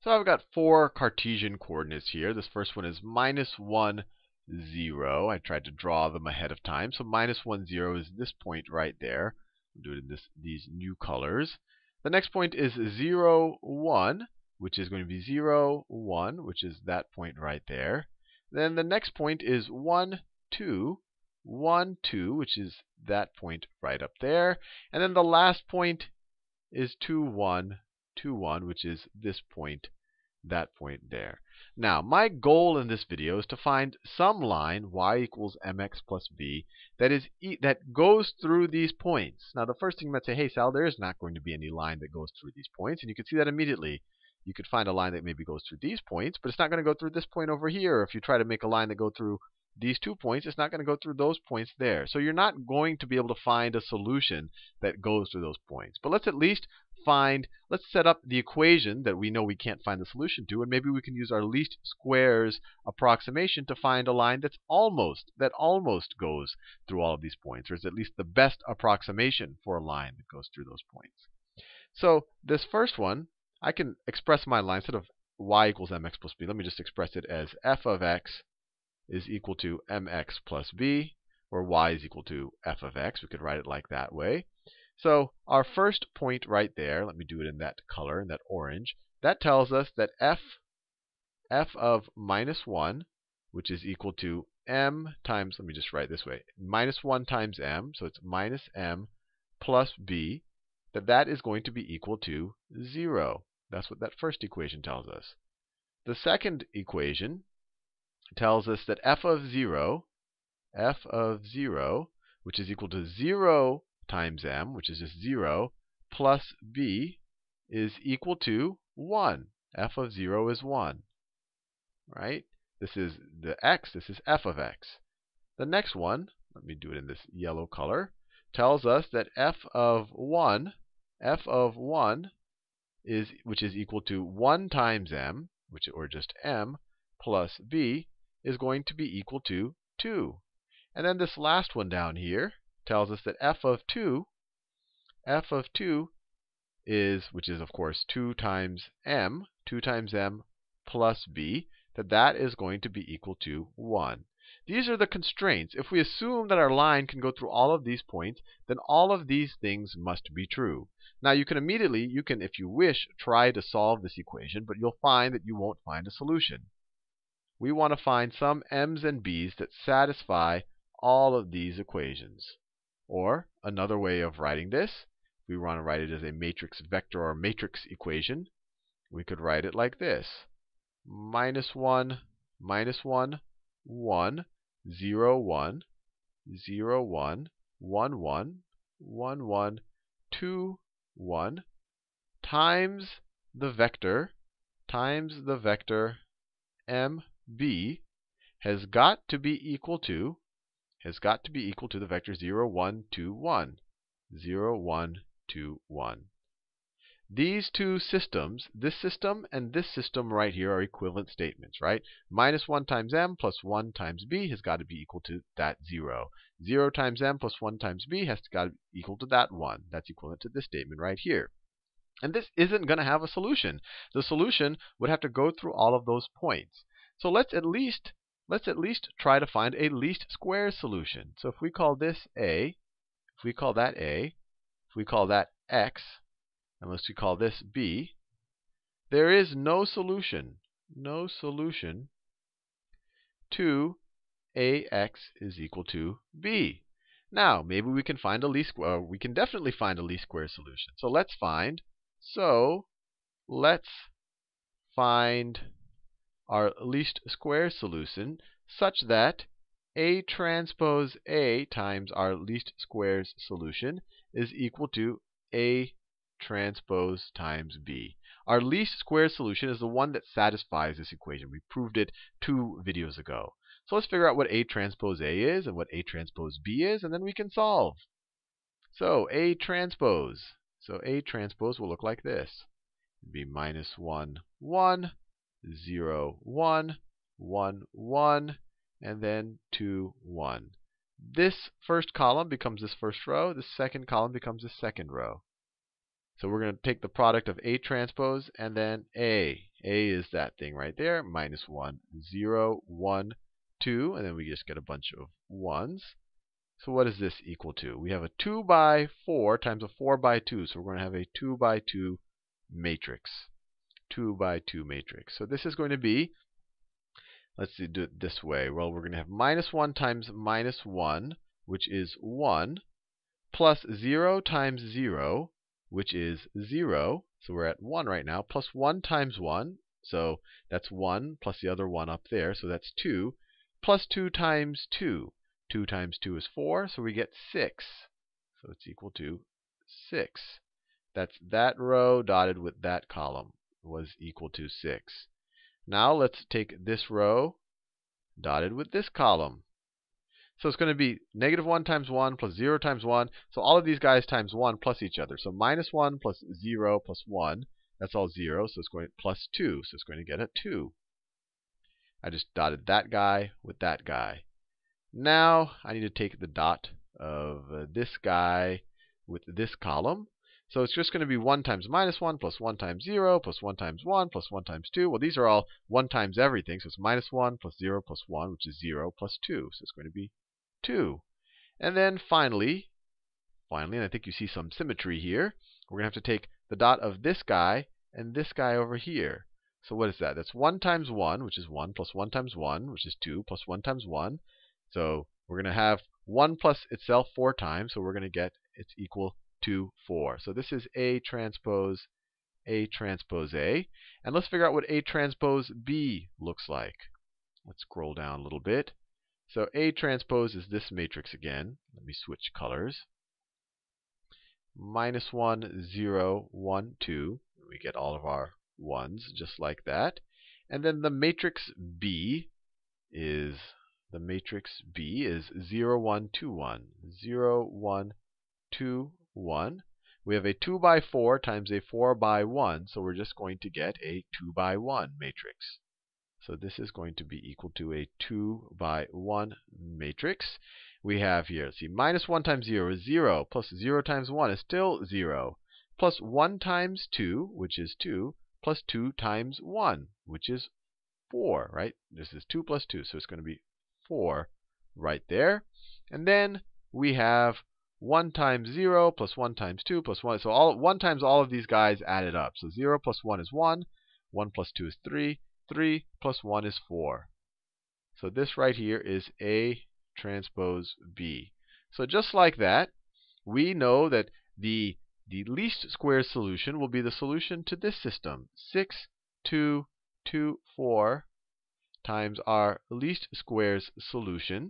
So I've got four Cartesian coordinates here. This first one is -1, 0. I tried to draw them ahead of time. So -1, 0 is this point right there. I'll do it in these new colors. The next point is 0, 1, which is going to be 0, 1, which is that point right there. Then the next point is 1, 2, 1, 2, which is that point right up there. And then the last point is 2, 1, 2, 1, which is this point, that point there. Now, my goal in this video is to find some line, y equals mx plus b, that goes through these points. Now, the first thing you might say, hey, Sal, there is not going to be any line that goes through these points. And you can see that immediately. You could find a line that maybe goes through these points, but it's not going to go through this point over here. If you try to make a line that goes through these 2 points, it's not going to go through those points there. So you're not going to be able to find a solution that goes through those points. But let's at least let's set up the equation that we know we can't find the solution to, and maybe we can use our least squares approximation to find a line that almost goes through all of these points, or is at least the best approximation for a line that goes through those points. So this first one, I can express my line instead of y equals mx plus b. Let me just express it as f of x is equal to mx plus b, or y is equal to f of x. We could write it like that way. So our first point right there, let me do it in that color, in that orange, that tells us that f of -1, which is equal to m times, let me just write it this way, -1 times m, so it's minus m plus b, that is going to be equal to 0. That's what that first equation tells us. The second equation tells us that f of 0, which is equal to 0 times m, which is just 0, plus b, is equal to 1. F of 0 is 1. Right? This is the x. This is f of x. The next one, let me do it in this yellow color, tells us that f of 1 is, which is equal to 1 times m, or just m, plus b, is going to be equal to 2. And then this last one down here tells us that f of 2 is, which is of course 2 times m plus b, that is going to be equal to 1. These are the constraints. If we assume that our line can go through all of these points, then all of these things must be true. Now you can immediately, if you wish, try to solve this equation, but you'll find that you won't find a solution. We want to find some m's and b's that satisfy all of these equations. Or another way of writing this, if we want to write it as a matrix vector or matrix equation, we could write it like this: -1, -1, 1, 0, 1, 0, 1, 1, 1, 1, 1, 2, 1, times the vector mb has got to be equal to the vector 0, 1, 2, 1. 0, 1, 2, 1. These two systems, this system and this system right here, are equivalent statements, right? -1 times m plus 1 times b has got to be equal to that 0. 0 times m plus 1 times b has got to be equal to that 1. That's equivalent to this statement right here. And this isn't going to have a solution. The solution would have to go through all of those points. So let's at least try to find a least squares solution. So if we call this a, if we call that a, if we call that x, and let's call this b, there is no solution to ax is equal to b. Now, maybe we can find a least square. We can definitely find a least square solution. So let's find our least square solution such that a transpose a times our least squares solution is equal to a transpose times b. Our least squares solution is the one that satisfies this equation. We proved it 2 videos ago. So let's figure out what a transpose a is and what a transpose b is, and then we can solve. So a transpose will look like this. It'd be -1, 1, 0, 1, 1, 1, and then 2, 1. This first column becomes this first row. This second column becomes this second row. So we're going to take the product of A transpose and then A. A is that thing right there, minus 1, 0, 1, 2, and then we just get a bunch of 1s. So what is this equal to? We have a 2 by 4 times a 4 by 2. So we're going to have a 2 by 2 matrix. 2 by 2 matrix. So this is going to be, let's do it this way. Well, we're going to have minus 1 times minus 1, which is 1, plus 0 times 0, which is 0. So we're at 1 right now, plus 1 times 1. So that's 1 plus the other 1 up there. So that's 2, plus 2 times 2. 2 times 2 is 4, so we get 6. So it's equal to 6. That's that row dotted with that column was equal to 6. Now let's take this row dotted with this column. So it's going to be negative 1 times 1 plus 0 times 1. So all of these guys times 1 plus each other. So minus 1 plus 0 plus 1. That's all 0. So it's going to plus 2. So it's going to get a 2. I just dotted that guy with that guy. Now I need to take the dot of this guy with this column. So it's just going to be 1 times minus 1 plus 1 times 0 plus 1 times 1 plus 1 times 2. Well, these are all 1 times everything. So it's minus 1 plus 0 plus 1, which is 0 plus 2. So it's going to be 2. And then finally, and I think you see some symmetry here, we're going to have to take the dot of this guy and this guy over here. So what is that? That's 1 times 1, which is 1, plus 1 times 1, which is 2, plus 1 times 1. So we're going to have 1 plus itself 4 times, so we're going to get it's equal to 4. So this is A transpose A. And let's figure out what A transpose B looks like. Let's scroll down a little bit. So A transpose is this matrix again. Let me switch colors. Minus 1, 0, 1, 2. We get all of our 1s just like that. And then the matrix B is 0, 1, 2, 1. 0, 1, 2, 1. We have a 2 by 4 times a 4 by 1. So we're just going to get a 2 by 1 matrix. So this is going to be equal to a 2 by 1 matrix. We have here, let's see, minus 1 times 0 is 0, plus 0 times 1 is still 0, plus 1 times 2, which is 2, plus 2 times 1, which is 4, right? This is 2 plus 2, so it's going to be 4 right there. And then we have 1 times 0 plus 1 times 2 plus 1. So 1 times all of these guys added up. So 0 plus 1 is 1. 1 plus 2 is 3. 3 plus 1 is 4. So this right here is A transpose B. So just like that, we know that the least squares solution will be the solution to this system. 6, 2, 2, 4 times our least squares solution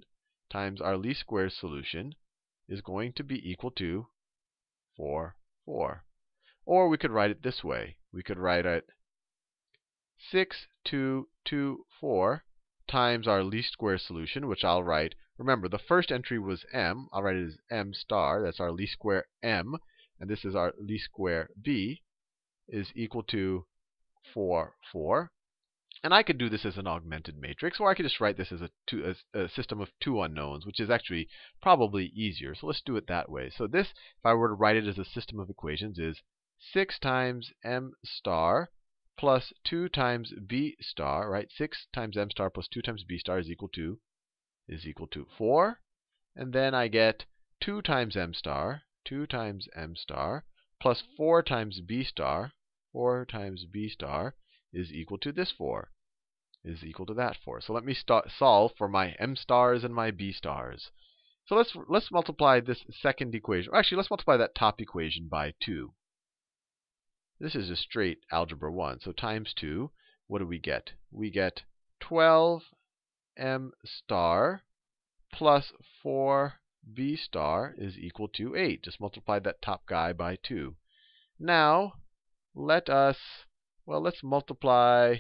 is going to be equal to 4, 4. Or we could write it this way. We could write it 6, 2, 2, 4 times our least square solution, which I'll write. Remember, the first entry was m. I'll write it as m star. That's our least square m. And this is our least square b, is equal to 4, 4. And I could do this as an augmented matrix, or I could just write this as a system of two unknowns, which is actually probably easier. So let's do it that way. So this, if I were to write it as a system of equations, is 6 times m star plus 2 times b star, right? 6 times m star plus 2 times b star is equal to 4. And then I get 2 times m star plus 4 times b star, 4 times b star is equal to this 4, is equal to that 4. So let me solve for my m stars and my b stars. So let's multiply this second equation. Actually, let's multiply that top equation by 2. This is just straight algebra 1. So times 2, what do we get? We get 12m star plus 4b star is equal to 8. Just multiply that top guy by 2. Now, let's multiply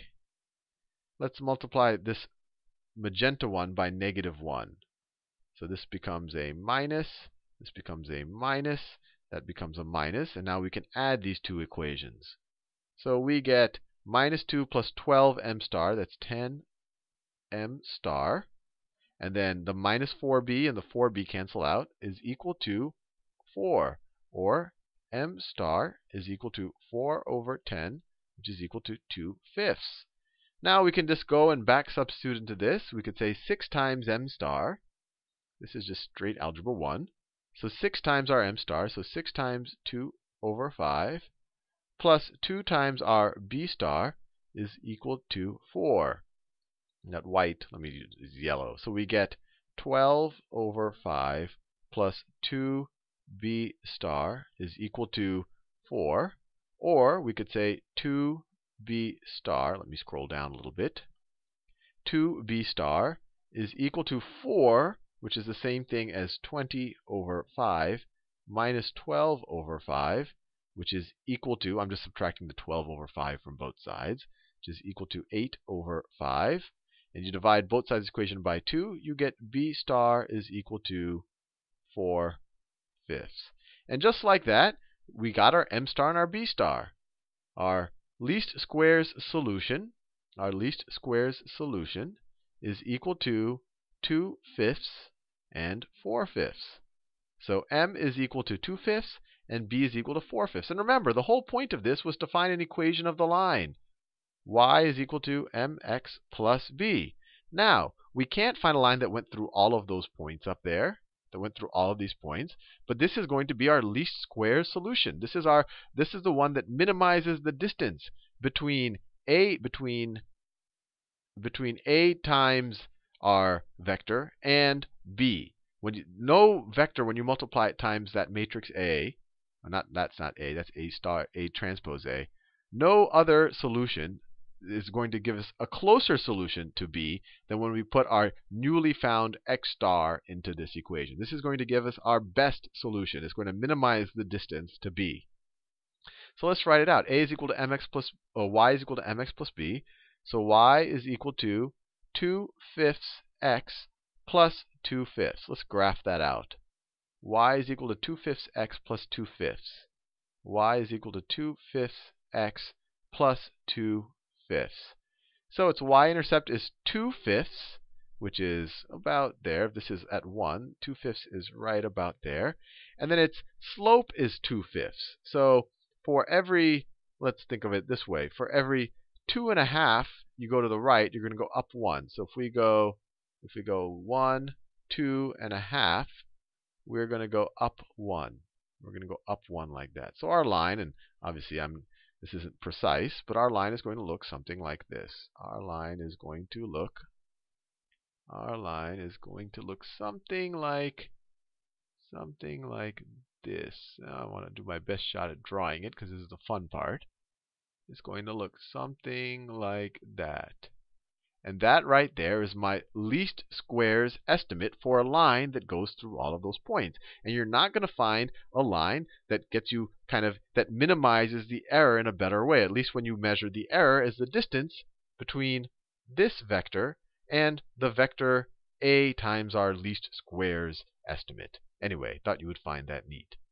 this magenta one by negative 1. So this becomes a minus, this becomes a minus, that becomes a minus, and now we can add these two equations. So we get minus 2 plus 12m star, that's 10m star. And then the minus 4b and the 4b cancel out, is equal to 4, or m star is equal to 4 over 10, which is equal to 2/5. Now we can just go and back substitute into this. We could say 6 times m star. This is just straight algebra 1. So 6 times our m star, so 6 times 2 over 5, plus 2 times our b star is equal to 4. Not white, let me use yellow. So we get 12 over 5 plus 2b star is equal to 4. Or we could say 2b star, let me scroll down a little bit. 2b star is equal to 4, which is the same thing as 20 over 5 minus 12 over 5, which is equal to, I'm just subtracting the 12 over 5 from both sides, which is equal to 8 over 5. And you divide both sides of the equation by 2, you get b star is equal to 4/5. And just like that, we got our m star and our b star. Our least squares solution is equal to 2/5 and 4/5. So m is equal to 2/5 and b is equal to 4/5. And remember, the whole point of this was to find an equation of the line. Y is equal to mx plus b. Now, we can't find a line that went through all of those points up there, that went through all of these points, but this is going to be our least squares solution. This is the one that minimizes the distance between a times our vector and b. No vector, when you multiply it times that matrix A, that's not A, that's A star, A transpose A. No other solution is going to give us a closer solution to b than when we put our newly found x star into this equation. This is going to give us our best solution. It's going to minimize the distance to b. So let's write it out. Y is equal to mx plus b. So y is equal to 2/5 x plus 2/5. Let's graph that out. Y is equal to 2/5 x plus 2/5. Y is equal to 2/5 x plus 2/5. So its y-intercept is 2/5, which is about there. This is at 1. 2/5 is right about there. And then its slope is 2/5. So for every, let's think of it this way, for every 2.5 you go to the right, you're going to go up 1. So if we go 1, 2.5, we're going to go up 1. We're going to go up 1 like that. So our line, and obviously this isn't precise, but our line is going to look something like this. Our line is going to look something like this. Now I want to do my best shot at drawing it because this is the fun part. It's going to look something like that. And that right there is my least squares estimate for a line that goes through all of those points. And you're not going to find a line that gets you that minimizes the error in a better way. At least when you measure the error as the distance between this vector and the vector a times our least squares estimate. Anyway, thought you would find that neat.